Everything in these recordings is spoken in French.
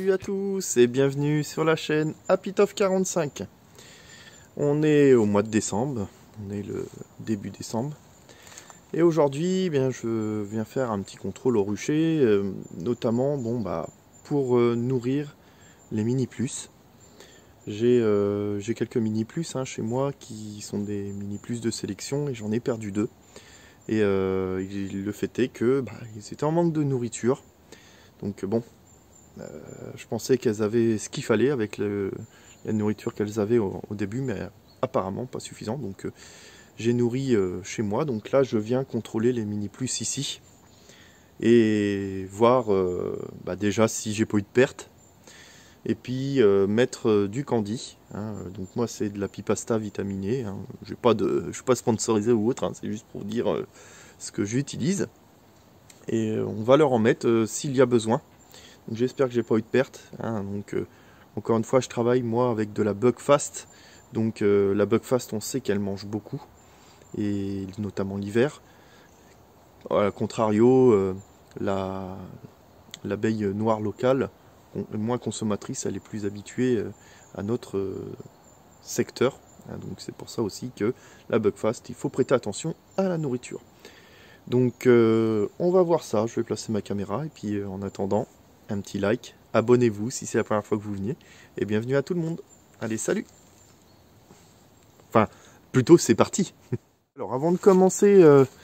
Salut à tous et bienvenue sur la chaîne Happytof45. On est au mois de décembre, on est le début décembre. Et aujourd'hui, je viens faire un petit contrôle au rucher, notamment pour nourrir les mini-plus. J'ai quelques mini-plus chez moi qui sont des mini-plus de sélection et j'en ai perdu deux. Et le fait est que ils étaient en manque de nourriture. Donc je pensais qu'elles avaient ce qu'il fallait avec la nourriture qu'elles avaient au début, mais apparemment pas suffisant. Donc j'ai nourri chez moi. Donc là, je viens contrôler les mini-plus ici et voir déjà si j'ai pas eu de perte. Et puis mettre du candy. Donc moi, c'est de la pipasta vitaminée. Je suis pas sponsorisé ou autre. C'est juste pour dire ce que j'utilise. Et on va leur en mettre s'il y a besoin. J'espère que j'ai pas eu de perte. Encore une fois, je travaille moi avec de la Buckfast. Donc la Buckfast, on sait qu'elle mange beaucoup, et notamment l'hiver. A contrario, l'abeille noire locale, moins consommatrice, elle est plus habituée à notre secteur. Donc c'est pour ça aussi que la Buckfast, il faut prêter attention à la nourriture. Donc on va voir ça. Je vais placer ma caméra et puis en attendant, un petit like, abonnez-vous si c'est la première fois que vous venez, et bienvenue à tout le monde. Allez, salut! Enfin, plutôt c'est parti. Alors avant de commencer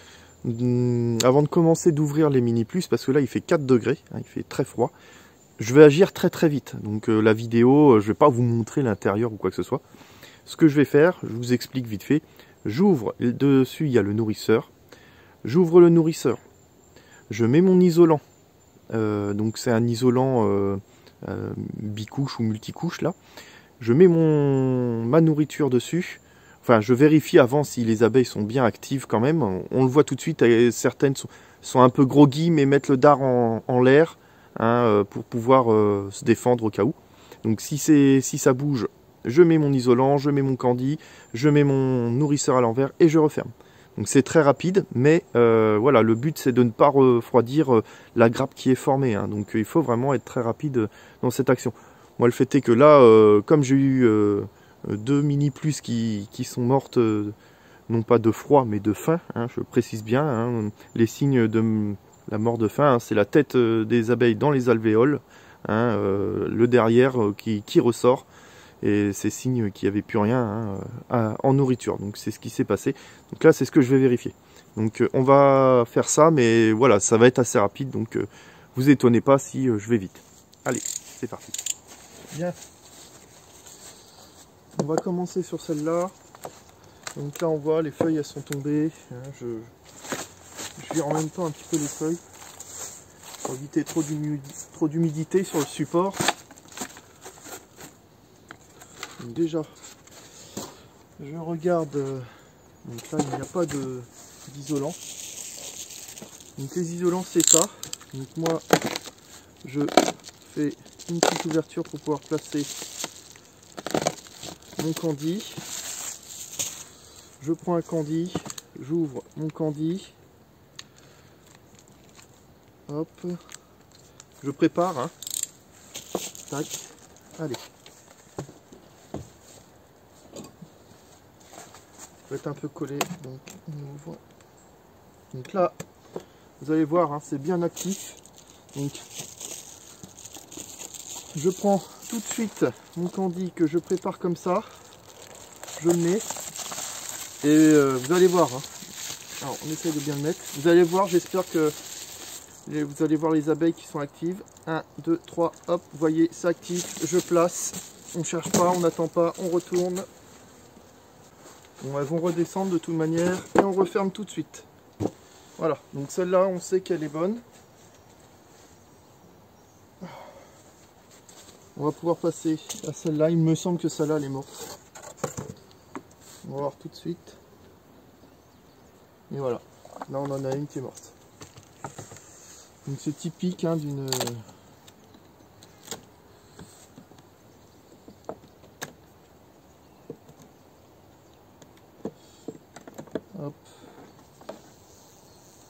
d'ouvrir les mini plus, parce que là il fait 4 degrés, il fait très froid, je vais agir très vite. Donc la vidéo, je vais pas vous montrer l'intérieur ou quoi que ce soit. Ce que je vais faire, je vous explique vite fait. J'ouvre, dessus il y a le nourrisseur. J'ouvre le nourrisseur. Je mets mon isolant. Donc c'est un isolant bicouche ou multicouche là. Je mets ma nourriture dessus. Enfin, je vérifie avant si les abeilles sont bien actives quand même. On le voit tout de suite, certaines sont un peu groggy mais mettent le dard en l'air pour pouvoir se défendre au cas où. Donc si ça bouge, je mets mon isolant, je mets mon candy, je mets mon nourrisseur à l'envers et je referme. Donc c'est très rapide, mais voilà, le but c'est de ne pas refroidir la grappe qui est formée. Donc il faut vraiment être très rapide dans cette action. Moi, le fait est que là, comme j'ai eu deux mini plus qui sont mortes, non pas de froid, mais de faim, je précise bien, les signes de la mort de faim, c'est la tête des abeilles dans les alvéoles, le derrière qui ressort. Et ces signes qu'il n'y avait plus rien en nourriture. Donc c'est ce qui s'est passé. Donc là, c'est ce que je vais vérifier. Donc on va faire ça, mais voilà, ça va être assez rapide. Donc vous étonnez pas si je vais vite. Allez, c'est parti. Bien. On va commencer sur celle-là. Donc là, on voit les feuilles, elles sont tombées. Je vire en même temps un petit peu les feuilles pour éviter trop d'humidité sur le support. Donc déjà, je regarde, donc là il n'y a pas d'isolant. Donc les isolants c'est ça. Donc moi je fais une petite ouverture pour pouvoir placer mon candy. Je prends un candy, j'ouvre mon candy. Hop, je prépare. Tac, allez. Être un peu collé, donc on ouvre. Donc là vous allez voir, c'est bien actif. Donc je prends tout de suite mon candy que je prépare comme ça, je le mets et vous allez voir, alors on essaie de bien le mettre, vous allez voir, j'espère que vous allez voir les abeilles qui sont actives. 1, 2, 3, hop, vous voyez, ça active, je place, on cherche pas, on n'attend pas, on retourne. Bon, elles vont redescendre de toute manière et on referme tout de suite. Voilà, donc celle-là, on sait qu'elle est bonne. On va pouvoir passer à celle-là. Il me semble que celle-là, elle est morte. On va voir tout de suite. Et voilà, là on en a une qui est morte. Donc c'est typique d'une... Hop.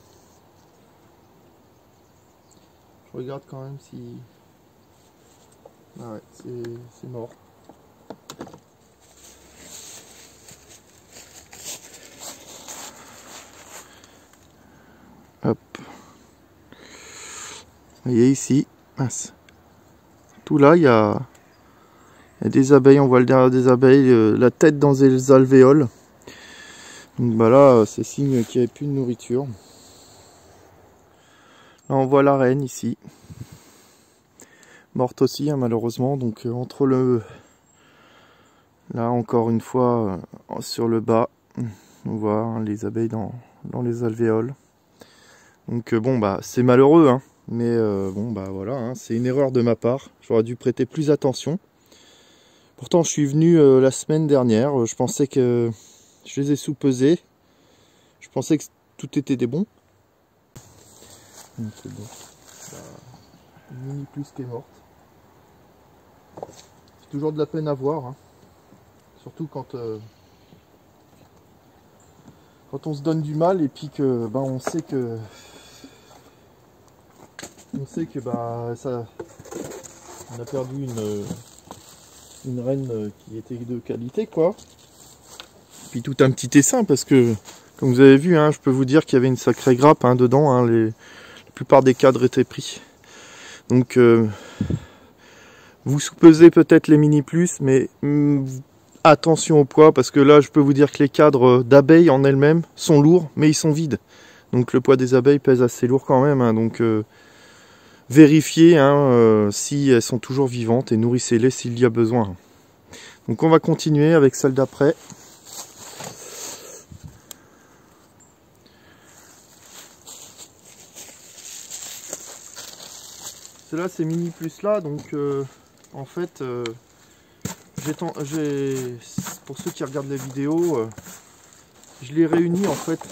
Je regarde quand même si Ah ouais, c'est mort. Hop. Vous voyez ici, mince. Tout là, il y a des abeilles, on voit le derrière des abeilles, la tête dans les alvéoles. Donc bah là, c'est signe qu'il n'y avait plus de nourriture. Là, on voit la reine ici. Morte aussi, hein, malheureusement. Donc entre le... Là, encore une fois, sur le bas, on voit hein, les abeilles dans les alvéoles. Donc bon, bah c'est malheureux, hein. Mais bon, bah voilà, hein, c'est une erreur de ma part. J'aurais dû prêter plus attention. Pourtant, je suis venu la semaine dernière. Je pensais que je les ai sous-pesés. Je pensais que tout était des bons. Donc bon, bah, une mini plus qui est morte. C'est toujours de la peine à voir, hein. Surtout quand on se donne du mal et puis que bah, on sait que bah ça, on a perdu une reine qui était de qualité, quoi. Puis tout un petit essaim parce que comme vous avez vu, hein, je peux vous dire qu'il y avait une sacrée grappe hein, dedans, hein, la plupart des cadres étaient pris. Donc vous sous-pesez peut-être les mini plus, mais attention au poids parce que là je peux vous dire que les cadres d'abeilles en elles-mêmes sont lourds mais ils sont vides. Donc le poids des abeilles pèse assez lourd quand même, hein, donc vérifiez hein, si elles sont toujours vivantes et nourrissez-les s'il y a besoin. Donc on va continuer avec celle d'après. Celle-là c'est mini plus là, donc en fait pour ceux qui regardent la vidéo, je l'ai réuni en fait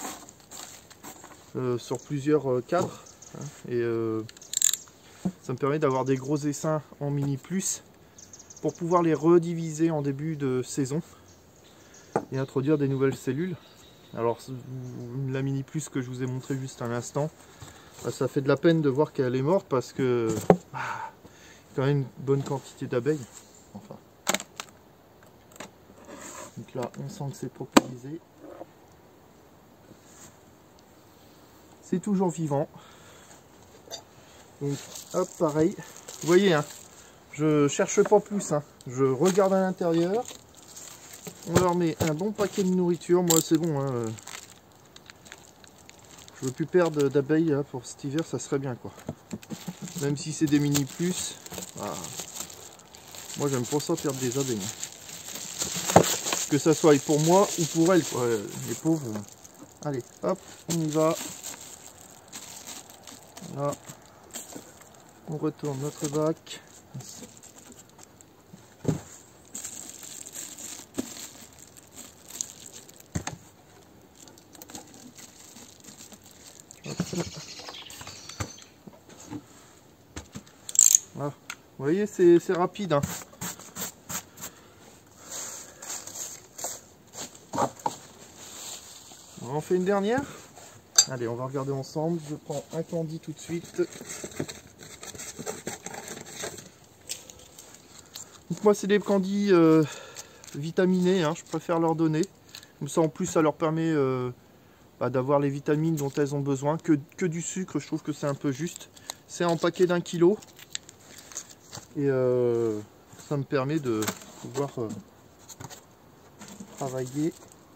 sur plusieurs cadres hein, et ça me permet d'avoir des gros essaims en mini plus pour pouvoir les rediviser en début de saison et introduire des nouvelles cellules. Alors la mini plus que je vous ai montré juste à l'instant, bah, ça fait de la peine de voir qu'elle est morte parce que quand même une bonne quantité d'abeilles. Enfin. Donc là on sent que c'est proposé. C'est toujours vivant. Donc hop, pareil. Vous voyez, hein, je cherche pas plus. Hein. Je regarde à l'intérieur. On leur met un bon paquet de nourriture. Moi c'est bon. Hein. Je veux plus perdre d'abeilles hein, pour cet hiver, ça serait bien quoi. Même si c'est des mini plus. Ah. Moi j'aime pas ça perdre des abeilles. Que ça soit pour moi ou pour elles, quoi, les pauvres. Allez, hop, on y va. Là, on retourne notre bac. Voilà. Vous voyez, c'est rapide. Hein. On en fait une dernière. Allez, on va regarder ensemble. Je prends un candy tout de suite. Donc moi, c'est des candies vitaminés. Hein, je préfère leur donner. Comme ça, en plus, ça leur permet d'avoir les vitamines dont elles ont besoin. Que du sucre, je trouve que c'est un peu juste. C'est en paquet d'1 kg. Et ça me permet de pouvoir travailler.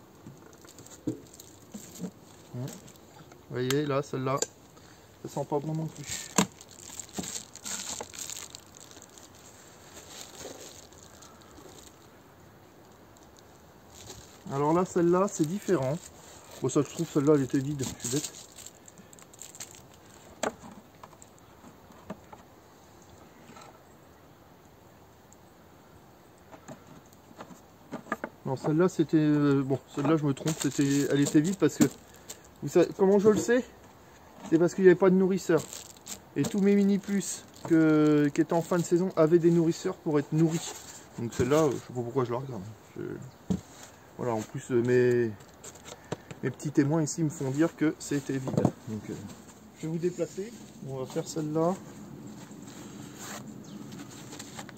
Vous voyez, là, celle-là, ça sent pas bon non plus. Alors là, celle-là, c'est différent. Bon, ça, je trouve, celle-là, elle était vide, je suis bête. Non, celle-là, c'était... bon, celle-là, je me trompe, elle était vide parce que... Vous savez, comment je le sais? C'est parce qu'il n'y avait pas de nourrisseur. Et tous mes mini plus qui étaient en fin de saison avaient des nourrisseurs pour être nourris. Donc celle-là, je sais pas pourquoi je la regarde. Voilà, en plus mes petits témoins ici me font dire que c'était vide. Donc je vais vous déplacer. On va faire celle-là.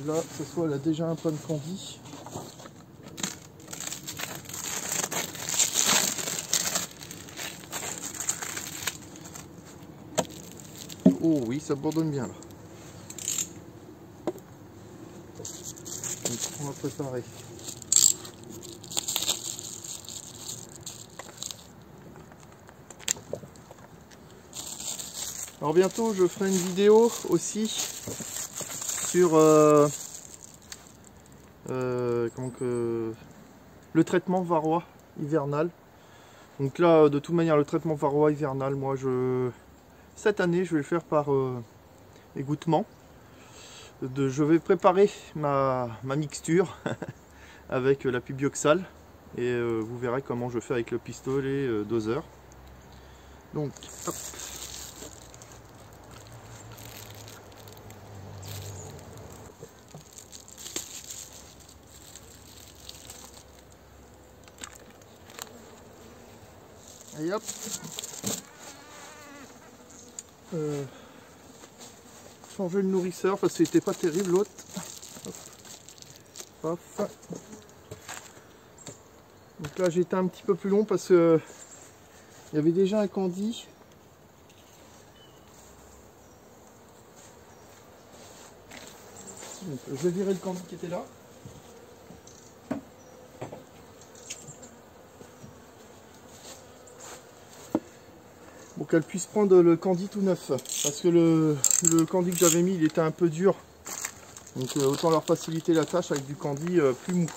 là, ça soit elle a déjà un pan de candy. Oh oui, ça bourdonne bien là. Donc on va préparer. Alors bientôt je ferai une vidéo aussi sur le traitement varroa hivernal. Donc là de toute manière le traitement varroa hivernal, moi cette année je vais le faire par égouttement. Je vais préparer ma mixture avec la pubioxal et vous verrez comment je fais avec le pistolet doseur. Donc hop. Et hop, changer le nourrisseur parce que c'était pas terrible l'autre. Donc là j'ai été un petit peu plus long parce que il y avait déjà un candy. Donc, je vais virer le candy qui était là. Pour qu'elle puisse prendre le candy tout neuf, parce que le candy que j'avais mis il était un peu dur, donc autant leur faciliter la tâche avec du candy plus mou.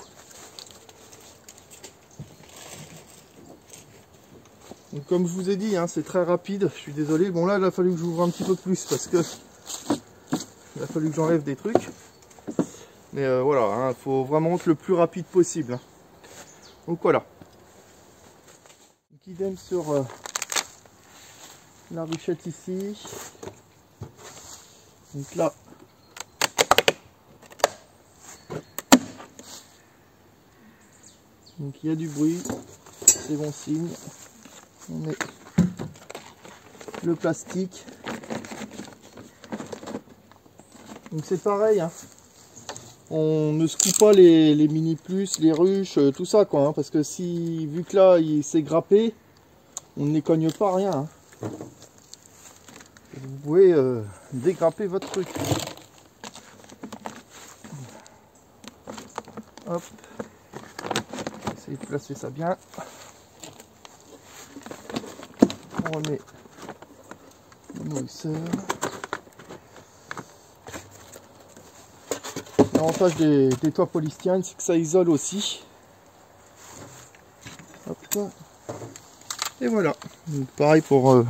Donc comme je vous ai dit, hein, c'est très rapide, je suis désolé. Bon là il a fallu que j'ouvre un petit peu plus parce que il a fallu que j'enlève des trucs, mais voilà, hein, faut vraiment être le plus rapide possible, hein. Donc voilà. Donc, idem sur la ruchette ici. Donc là donc il y a du bruit, c'est bon signe. On met le plastique. Donc c'est pareil, hein. On ne secoue pas les mini plus, les ruches, tout ça quoi, hein, parce que si vu que là il s'est grappé, on ne les cogne pas rien, hein. Vous pouvez dégrapper votre truc. Hop. Essayez de placer ça bien. On remet le nourrisseur. L'avantage des toits polystyrène, c'est que ça isole aussi. Hop. Et voilà. Donc, pareil pour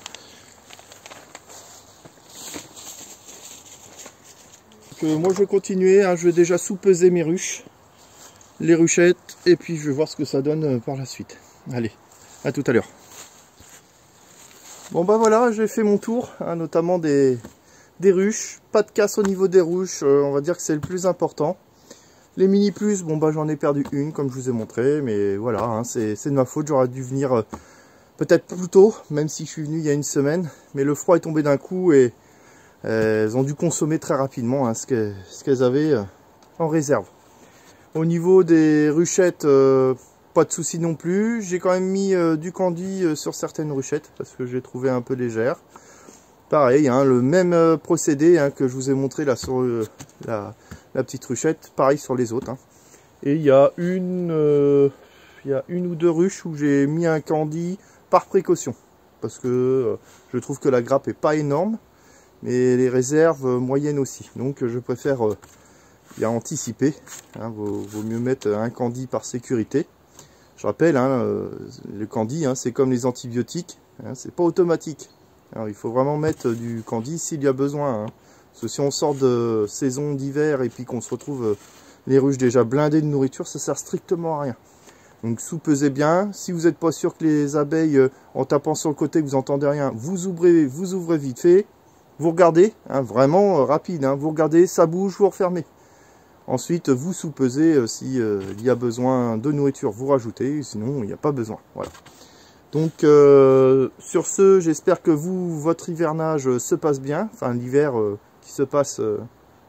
moi je vais continuer, hein, je vais déjà sous-peser mes ruches, les ruchettes, et puis je vais voir ce que ça donne par la suite. Allez, à tout à l'heure. Bon bah voilà, j'ai fait mon tour, hein, notamment des ruches, pas de casse au niveau des ruches, on va dire que c'est le plus important. Les mini plus, bon bah j'en ai perdu une comme je vous ai montré, mais voilà, hein, c'est de ma faute, j'aurais dû venir peut-être plus tôt, même si je suis venu il y a une semaine, mais le froid est tombé d'un coup et elles ont dû consommer très rapidement, hein, ce qu'elles avaient en réserve. Au niveau des ruchettes, pas de souci non plus. J'ai quand même mis du candy sur certaines ruchettes parce que j'ai trouvé un peu légère. Pareil, hein, le même procédé, hein, que je vous ai montré là sur la petite ruchette, pareil sur les autres, hein. Et il y a une ou deux ruches où j'ai mis un candy par précaution parce que je trouve que la grappe est pas énorme, mais les réserves moyennes aussi. Donc je préfère bien anticiper, hein, vaut mieux mettre un candy par sécurité. Je rappelle, hein, le candy, hein, c'est comme les antibiotiques, hein, c'est pas automatique. Alors, il faut vraiment mettre du candy s'il y a besoin, hein. Parce que si on sort de saison d'hiver et puis qu'on se retrouve les ruches déjà blindées de nourriture, ça sert strictement à rien. Donc sous-pesez bien. Si vous n'êtes pas sûr que les abeilles, en tapant sur le côté, que vous entendez rien, vous ouvrez vite fait. Vous regardez, hein, vraiment rapide, hein, vous regardez, ça bouge, vous refermez. Ensuite, vous sous-pesez si il y a besoin de nourriture, vous rajoutez, sinon il n'y a pas besoin. Voilà. Donc sur ce, j'espère que votre hivernage se passe bien, enfin l'hiver qui se passe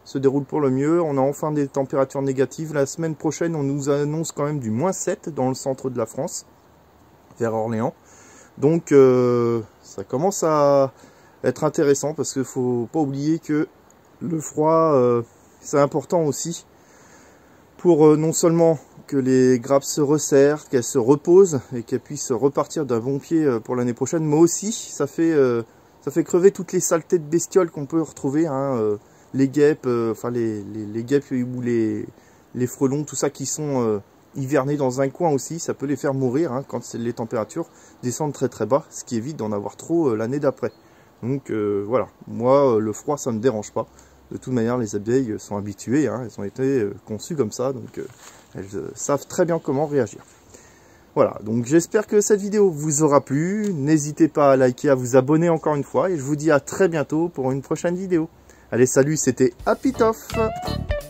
se déroule pour le mieux. On a enfin des températures négatives. La semaine prochaine, on nous annonce quand même du -7 dans le centre de la France, vers Orléans. Donc ça commence à être intéressant parce qu'il ne faut pas oublier que le froid, c'est important aussi pour non seulement que les grappes se resserrent, qu'elles se reposent et qu'elles puissent repartir d'un bon pied pour l'année prochaine, mais aussi ça fait crever toutes les saletés de bestioles qu'on peut retrouver, hein, les guêpes, enfin les guêpes ou les frelons, tout ça qui sont hivernés dans un coin aussi, ça peut les faire mourir hein, quand les températures descendent très très bas, ce qui évite d'en avoir trop l'année d'après. Donc voilà, moi le froid ça ne me dérange pas. De toute manière, les abeilles sont habituées, hein, elles ont été conçues comme ça, donc elles savent très bien comment réagir. Voilà, donc j'espère que cette vidéo vous aura plu. N'hésitez pas à liker, à vous abonner encore une fois, et je vous dis à très bientôt pour une prochaine vidéo. Allez, salut, c'était Happy Toff.